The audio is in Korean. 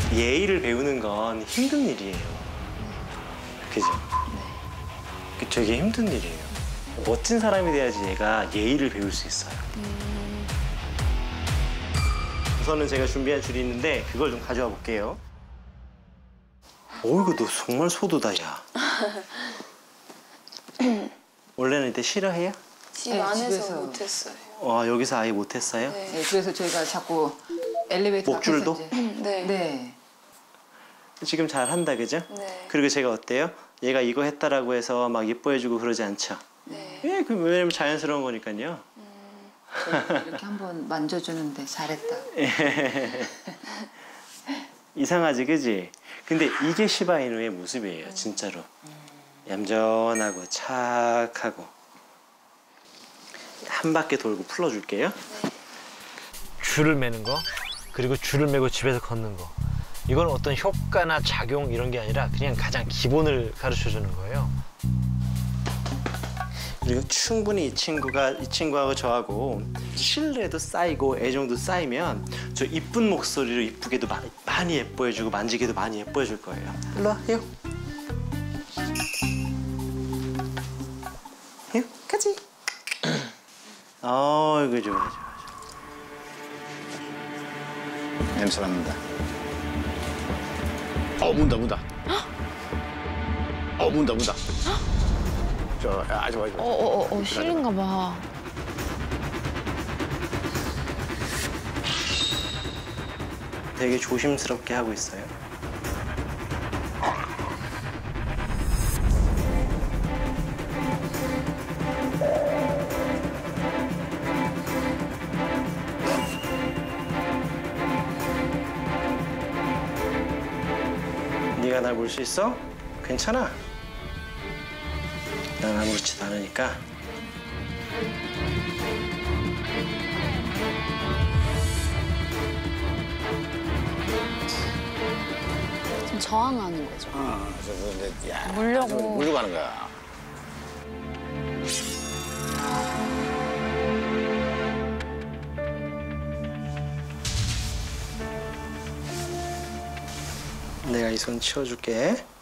예의를 배우는 건 힘든 일이에요. 그죠? 네. 되게 힘든 일이에요. 멋진 사람이 돼야지 얘가 예의를 배울 수 있어요. 우선은 제가 준비한 줄이 있는데 그걸 좀 가져와 볼게요. 어이구, 너 정말 소두다, 야. 원래는 이때 싫어해요? 집 네, 안에서 집에서. 못했어요. 와, 여기서 아예 못했어요? 네. 네, 그래서 저희가 자꾸 엘리베이터 목줄도? 앞에서 이제 네. 네. 지금 잘 한다, 그죠? 네. 그리고 제가 어때요? 얘가 이거 했다라고 해서 막 예뻐해주고 그러지 않죠? 네. 예, 왜냐면 자연스러운 거니까요. 이렇게 한번 만져주는데 잘했다. 이상하지, 그지? 근데 이게 시바이누의 모습이에요, 진짜로. 얌전하고 착하고. 한 바퀴 돌고 풀어줄게요. 줄을 매는 거, 그리고 줄을 매고 집에서 걷는 거. 이건 어떤 효과나 작용 이런 게 아니라 그냥 가장 기본을 가르쳐주는 거예요. 그리고 충분히 이 친구하고 저하고 신뢰도 쌓이고 애정도 쌓이면 저 이쁜 목소리로 이쁘게도 많이 예뻐해주고 만지게도 많이 예뻐해줄 거예요. 일로 와, 요. 요, 가지. 이거 좋아, 좋아. 냄새 맡는다. 문다. 문다. 저, 아주. 싫은가 봐. 되게 조심스럽게 하고 있어요. 네가 날 볼 수 있어? 괜찮아. 난 아무렇지도 않으니까. 좀 저항하는 거죠. 물려고. 물려고 하는 거야. 내가 이 손 치워줄게.